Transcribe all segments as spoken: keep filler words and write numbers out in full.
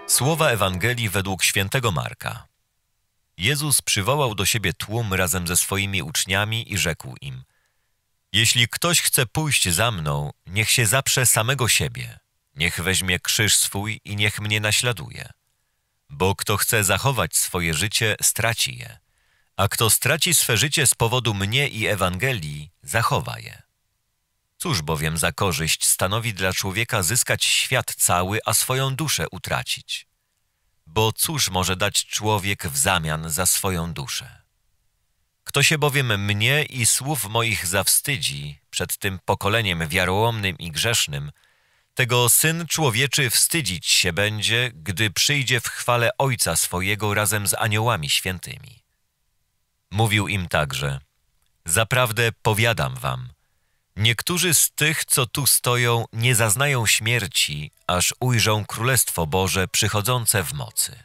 Słowa Ewangelii według świętego Marka. Jezus przywołał do siebie tłum razem ze swoimi uczniami i rzekł im: Jeśli ktoś chce pójść za mną, niech się zaprze samego siebie, niech weźmie krzyż swój i niech mnie naśladuje. Bo kto chce zachować swoje życie, straci je, a kto straci swe życie z powodu mnie i Ewangelii, zachowa je. Cóż bowiem za korzyść stanowi dla człowieka zyskać świat cały, a swoją duszę utracić? Bo cóż może dać człowiek w zamian za swoją duszę? Kto się bowiem mnie i słów moich zawstydzi przed tym pokoleniem wiarołomnym i grzesznym, tego Syn Człowieczy wstydzić się będzie, gdy przyjdzie w chwale Ojca swojego razem z aniołami świętymi. Mówił im także: Zaprawdę powiadam wam, niektórzy z tych, co tu stoją, nie zaznają śmierci, aż ujrzą Królestwo Boże przychodzące w mocy.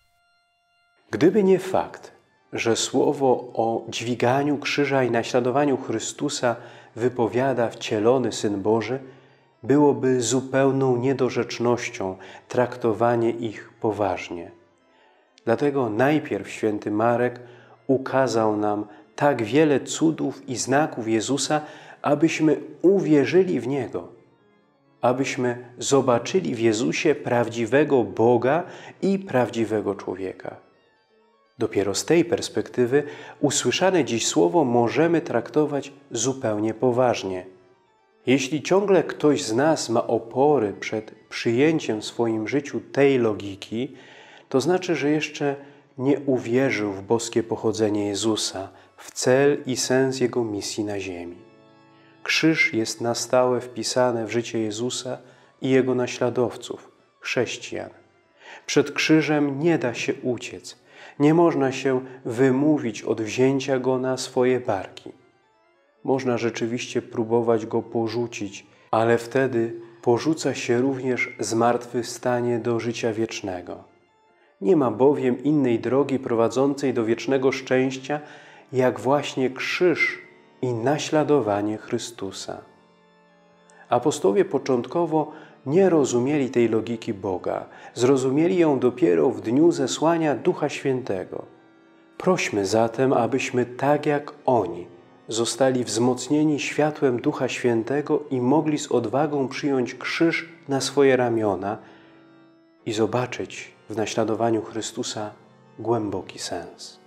Gdyby nie fakt, że słowo o dźwiganiu krzyża i naśladowaniu Chrystusa wypowiada wcielony Syn Boży, byłoby zupełną niedorzecznością traktowanie ich poważnie. Dlatego najpierw święty Marek ukazał nam tak wiele cudów i znaków Jezusa, abyśmy uwierzyli w Niego, abyśmy zobaczyli w Jezusie prawdziwego Boga i prawdziwego człowieka. Dopiero z tej perspektywy usłyszane dziś słowo możemy traktować zupełnie poważnie. Jeśli ciągle ktoś z nas ma opory przed przyjęciem w swoim życiu tej logiki, to znaczy, że jeszcze nie uwierzył w boskie pochodzenie Jezusa, w cel i sens Jego misji na ziemi. Krzyż jest na stałe wpisane w życie Jezusa i Jego naśladowców, chrześcijan. Przed krzyżem nie da się uciec, nie można się wymówić od wzięcia Go na swoje barki. Można rzeczywiście próbować Go porzucić, ale wtedy porzuca się również zmartwychwstanie do życia wiecznego. Nie ma bowiem innej drogi prowadzącej do wiecznego szczęścia, jak właśnie krzyż i naśladowanie Chrystusa. Apostołowie początkowo nie rozumieli tej logiki Boga. Zrozumieli ją dopiero w dniu zesłania Ducha Świętego. Prośmy zatem, abyśmy tak jak oni zostali wzmocnieni światłem Ducha Świętego i mogli z odwagą przyjąć krzyż na swoje ramiona i zobaczyć w naśladowaniu Chrystusa głęboki sens.